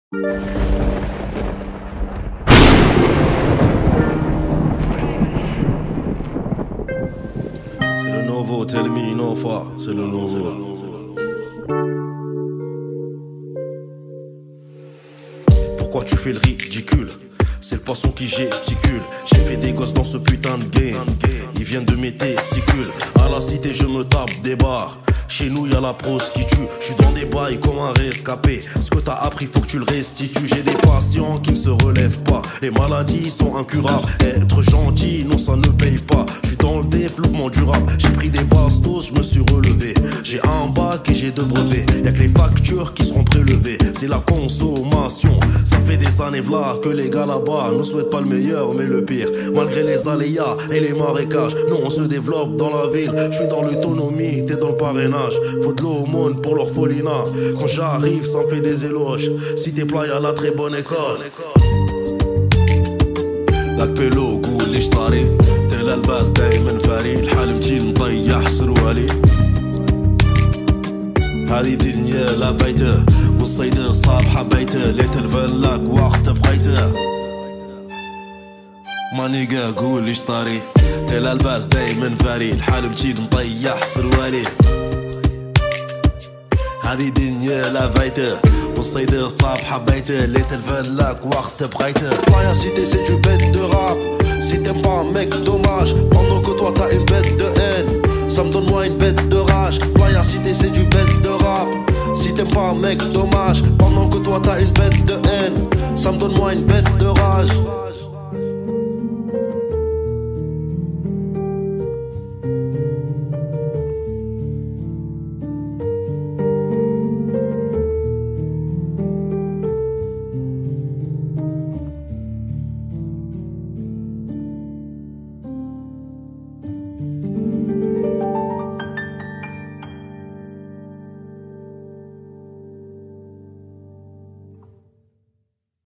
C'est le nouveau, tell me no fa, c'est le nouveau. Pourquoi tu fais le ridicule? C'est le poisson qui gesticule. J'ai fait des gosses dans ce putain de game. Ils viennent de mes testicules. À la cité je me tape des barres. Chez nous y'a la prose qui tue. J'suis dans des bails comme un rescapé. Ce que t'as appris faut que tu le restitues. J'ai des patients qui ne se relèvent pas. Les maladies sont incurables. Être gentil, non ça ne paye pas. J'suis dans le développement durable. J'ai pris des bastos, je me suis relevé. J'ai un bac et j'ai 2 brevets. Y'a que les factures qui seront prélevées. C'est la consommation. Ça fait des années v'là que les gars là-bas nous souhaitent pas le meilleur mais le pire. Malgré les aléas et les marécages, nous on se développe dans la ville. J'suis dans l'autonomie, t'es dans le parrainage. Faut de l'aumône pour l'orphelinat. Quand j'arrive, ça me fait des éloges. Si t'es plat, y'a la très bonne école. لك بيلو قول ليش طاري تلا الباس دايما فاري الحال متين مطيح سروالي هذه دنيا لا فايدة والصيد صاب حبيته ليت الفلاك وقت بقيته مانيقا قول ليش طاري تلا الباس دايما فاري الحال متين مطيح سروالي هذه دنيا لا فايدة والصيد صعب حبيته ليت الفلاك وقت بغيته. Playa cité c'est du bête de rap. Si t'aimes pas un mec dommage, pendant que toi t'as une bête de haine, ça me donne moi une bête de rage. Playa cité c'est du bête de rap. Si t'aimes pas un mec dommage, pendant que toi t'as une bête de haine, ça me donne moi une bête de rage.